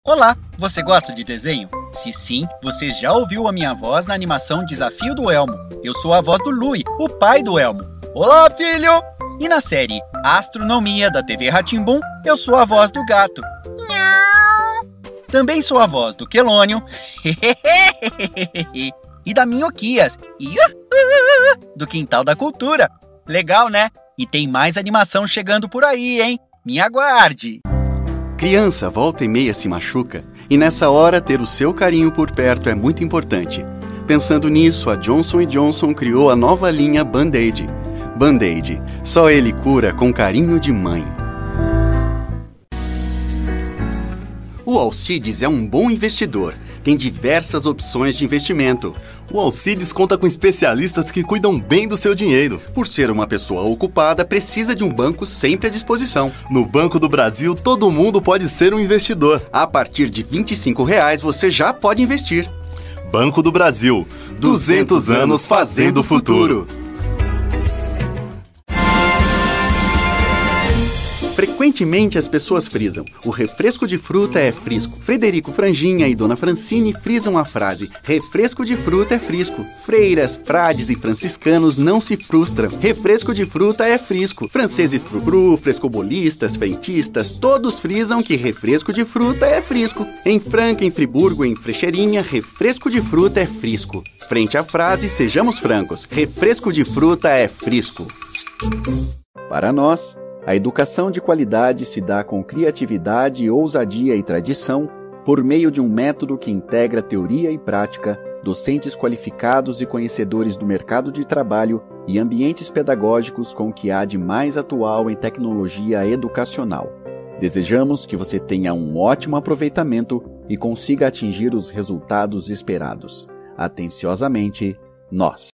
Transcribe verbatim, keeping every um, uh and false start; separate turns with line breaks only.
Olá, você gosta de desenho? Se sim, você já ouviu a minha voz na animação Desafio do Elmo. Eu sou a voz do Lui, o pai do Elmo. Olá, filho! E na série Astronomia da T V Rá-Tim-Bum, eu sou a voz do gato. Também sou a voz do Quelônio e da Minhoquias do Quintal da Cultura. Legal, né? E tem mais animação chegando por aí, hein? Me aguarde!
Criança volta e meia se machuca, e nessa hora ter o seu carinho por perto é muito importante. Pensando nisso, a Johnson and Johnson criou a nova linha Band-Aid. Band-Aid, só ele cura com carinho de mãe. O Alcides é um bom investidor. Tem diversas opções de investimento.
O Alcides conta com especialistas que cuidam bem do seu dinheiro.
Por ser uma pessoa ocupada, precisa de um banco sempre à disposição.
No Banco do Brasil, todo mundo pode ser um investidor.
A partir de vinte e cinco reais, você já pode investir.
Banco do Brasil, duzentos anos fazendo o futuro.
Frequentemente as pessoas frisam: o refresco de fruta é frisco. Frederico Franginha e Dona Francine frisam a frase: refresco de fruta é frisco. Freiras, frades e franciscanos não se frustram. Refresco de fruta é frisco. Franceses frufru, frescobolistas, frentistas, todos frisam que refresco de fruta é frisco. Em Franca, em Friburgo, em Frecheirinha, refresco de fruta é frisco. Frente à frase, sejamos francos: refresco de fruta é frisco. Para nós, a educação de qualidade se dá com criatividade, ousadia e tradição, por meio de um método que integra teoria e prática, docentes qualificados e conhecedores do mercado de trabalho e ambientes pedagógicos com o que há de mais atual em tecnologia educacional. Desejamos que você tenha um ótimo aproveitamento e consiga atingir os resultados esperados. Atenciosamente, nós.